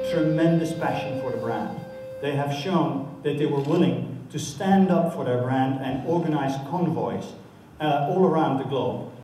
tremendous passion for the brand. They have shown that they were willing to stand up for their brand and organize convoys all around the globe.